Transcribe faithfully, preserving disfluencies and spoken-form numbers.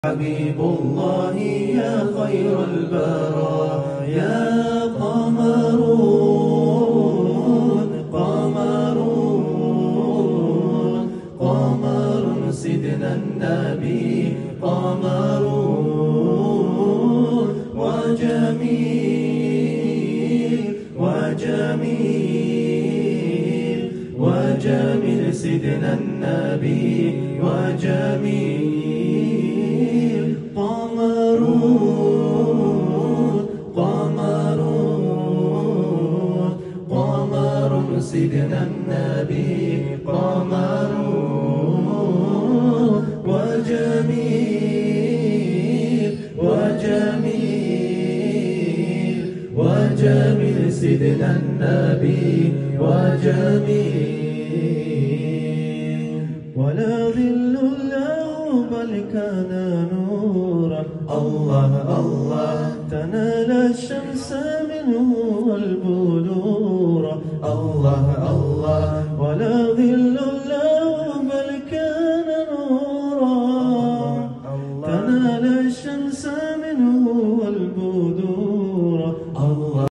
حبيب الله يا خير البرايا قمرون قمرون قمر سيدنا النبي قمرون وجميل وجميل وجميل سيدنا النبي وجميل قمرون قمرون قمر سيدنا النبي قمرون وجميل وجميل وجميل سيدنا النبي وجميل ولا ظل له بل كان نورا الله الله تنال الشمس منه والبلور الله الله ولا ظل له بل كان نورا تنال الشمس منه